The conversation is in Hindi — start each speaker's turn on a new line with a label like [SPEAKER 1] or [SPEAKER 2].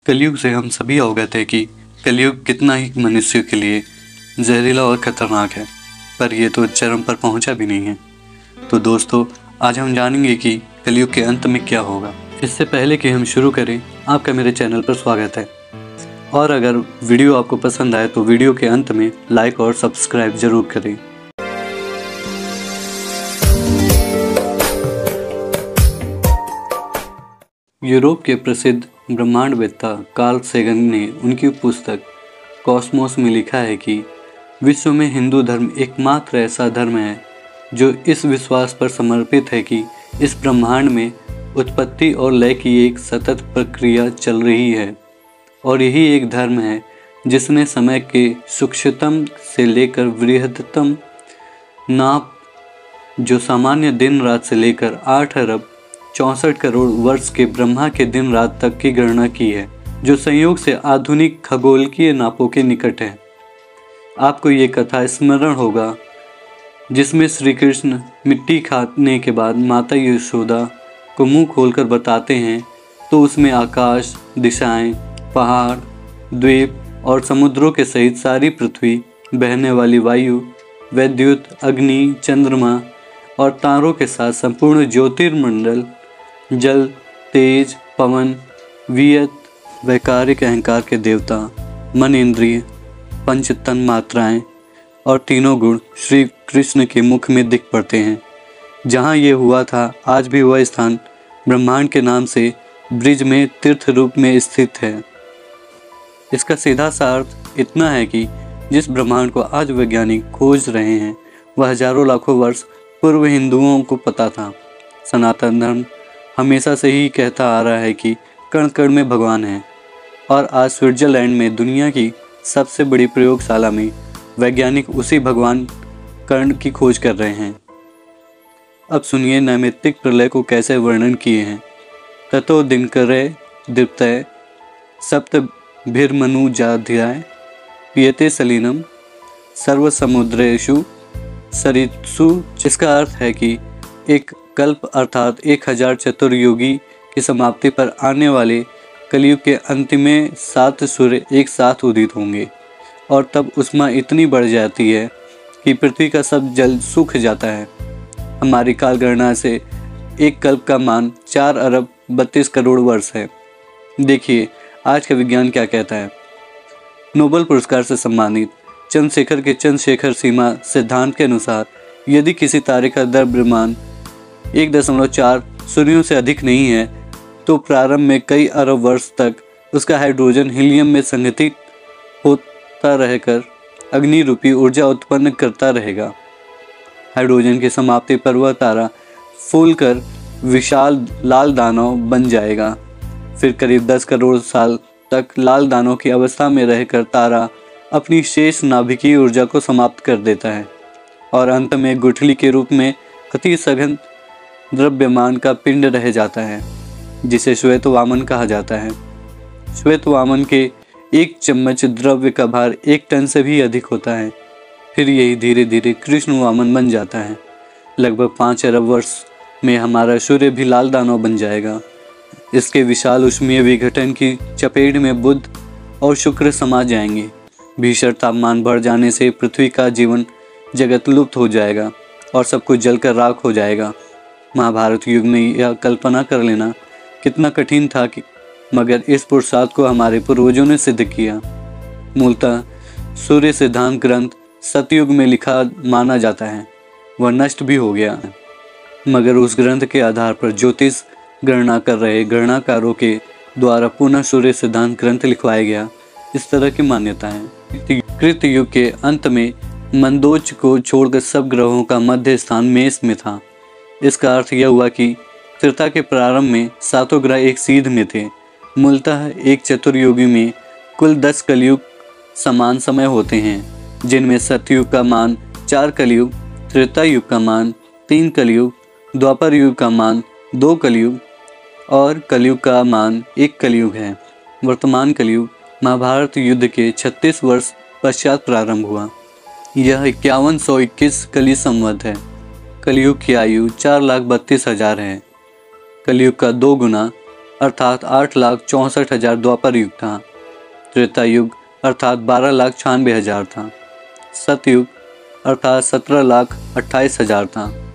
[SPEAKER 1] कलयुग से हम सभी अवगत है कि कलयुग कितना ही मनुष्य के लिए जहरीला और खतरनाक है, पर यह तो चरम पर पहुंचा भी नहीं है। तो दोस्तों, आज हम जानेंगे कि कलयुग के अंत में क्या होगा। इससे पहले कि हम शुरू करें, आपका मेरे चैनल पर स्वागत है। और अगर वीडियो आपको पसंद आए तो वीडियो के अंत में लाइक और सब्सक्राइब जरूर करें। यूरोप के प्रसिद्ध ब्रह्मांडवेत्ता कार्ल सेगन ने उनकी पुस्तक कॉस्मोस में लिखा है कि विश्व में हिंदू धर्म एकमात्र ऐसा धर्म है जो इस विश्वास पर समर्पित है कि इस ब्रह्मांड में उत्पत्ति और लय की एक सतत प्रक्रिया चल रही है, और यही एक धर्म है जिसने समय के सूक्ष्मतम से लेकर बृहत्तम नाप, जो सामान्य दिन रात से लेकर 8 अरब 64 करोड़ वर्ष के ब्रह्मा के दिन रात तक की गणना की है, जो संयोग से आधुनिक खगोलकीय नापों के निकट है। आपको ये कथा स्मरण होगा जिसमें श्री कृष्ण मिट्टी खाने के बाद माता यशोदा को मुंह खोलकर बताते हैं, तो उसमें आकाश, दिशाएं, पहाड़, द्वीप और समुद्रों के सहित सारी पृथ्वी, बहने वाली वायु, वैद्युत, अग्नि, चंद्रमा और तारों के साथ संपूर्ण ज्योतिर्मंडल, जल, तेज, पवन, वियत, वैकारिक अहंकार के देवता, मन, इंद्रिय, पंच तन मात्राएं और तीनों गुण श्री कृष्ण के मुख में दिख पड़ते हैं। जहाँ ये हुआ था, आज भी वह स्थान ब्रह्मांड के नाम से ब्रिज में तीर्थ रूप में स्थित है। इसका सीधा सा अर्थ इतना है कि जिस ब्रह्मांड को आज वैज्ञानिक खोज रहे हैं, वह हजारों लाखों वर्ष पूर्व हिंदुओं को पता था। सनातन धर्म हमेशा से ही कहता आ रहा है कि कण कण में भगवान है, और आज स्विट्जरलैंड में दुनिया की सबसे बड़ी प्रयोगशाला में वैज्ञानिक उसी भगवान कण की खोज कर रहे हैं। अब सुनिए नैमित्तिक प्रलय को कैसे वर्णन किए हैं। ततो दिनकरे दीप्तये सप्तभिर्मनुजाध्याय पियते सलीनम सर्वसमुद्रेषु सरित्सु। जिसका अर्थ है कि एक कल्प अर्थात 1000 चतुर्युगी की समाप्ति पर आने वाले कलयुग के अंतिम 7 सूर्य एक साथ उदित होंगे, और तब उष्मा इतनी बढ़ जाती है कि पृथ्वी का सब जल सूख जाता है। हमारी काल गणना से एक कल्प का मान 4 अरब 32 करोड़ वर्ष है। देखिए आज का विज्ञान क्या कहता है। नोबेल पुरस्कार से सम्मानित चंद्रशेखर के चंद्रशेखर सीमा सिद्धांत के अनुसार, यदि किसी तारे का द्रव्यमान 1.4 सूर्यों से अधिक नहीं है, तो प्रारंभ में कई अरब वर्ष तक उसका हाइड्रोजन हीलियम में संघटित होता रहकर अग्नि रूपी ऊर्जा उत्पन्न करता रहेगा। हाइड्रोजन की समाप्ति पर वह तारा फूलकर विशाल लाल दानव बन जाएगा। फिर करीब 10 करोड़ साल तक लाल दानव की अवस्था में रहकर तारा अपनी शेष नाभिकीय ऊर्जा को समाप्त कर देता है, और अंत में गुठली के रूप में अति सघन द्रव्यमान का पिंड रह जाता है, जिसे श्वेत वामन कहा जाता है। श्वेत वामन के 1 चम्मच द्रव्य का भार 1 टन से भी अधिक होता है। फिर यही धीरे धीरे कृष्ण वामन बन जाता है। लगभग 5 अरब वर्ष में हमारा सूर्य भी लाल दानव बन जाएगा। इसके विशाल ऊष्मीय विघटन की चपेट में बुध और शुक्र समा जाएंगे। भीषण तापमान बढ़ जाने से पृथ्वी का जीवन जगत लुप्त हो जाएगा और सब कुछ जलकर राख हो जाएगा। महाभारत युग में यह कल्पना कर लेना कितना कठिन था कि मगर इस पुरुषार्थ को हमारे पूर्वजों ने सिद्ध किया। मूलतः सूर्य सिद्धांत ग्रंथ सतयुग में लिखा माना जाता है, वह नष्ट भी हो गया, मगर उस ग्रंथ के आधार पर ज्योतिष गणना कर रहे गणनाकारों के द्वारा पुनः सूर्य सिद्धांत ग्रंथ लिखवाया गया। इस तरह की मान्यता है। कृत युग के अंत में मंदोच को छोड़कर सब ग्रहों का मध्य स्थान मेष में था। इसका अर्थ यह हुआ कि त्रेता के प्रारंभ में 7 ग्रह एक सीध में थे। मूलतः एक चतुर्युगी में कुल 10 कलयुग समान समय होते हैं, जिनमें सतयुग का मान 4 कलयुग, त्रेता युग का मान 3 कलयुग, द्वापर युग का मान 2 कलयुग और कलयुग का मान 1 कलयुग है। वर्तमान कलयुग महाभारत युद्ध के 36 वर्ष पश्चात प्रारंभ हुआ। यह 5121 कली संवत है। कलयुग की आयु 4,32,000 है। कलयुग का 2 गुना अर्थात 8,64,000 द्वापर युग था। त्रेता युग अर्थात 12,96,000 था। सतयुग अर्थात 17,28,000 था।